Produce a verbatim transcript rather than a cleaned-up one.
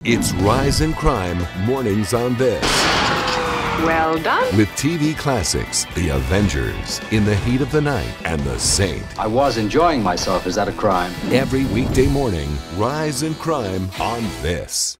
It's Rise and Crime Mornings on This. Well done. With T V classics, The Avengers, In the Heat of the Night, and The Saint. I was enjoying myself. Is that a crime? Every weekday morning, Rise and Crime on This.